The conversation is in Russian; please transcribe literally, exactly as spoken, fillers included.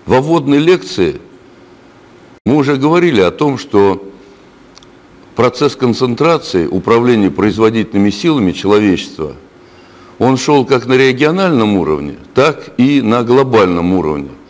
Во вводной лекции мы уже говорили о том, что процесс концентрации, управления производительными силами человечества, он шел как на региональном уровне, так и на глобальном уровне.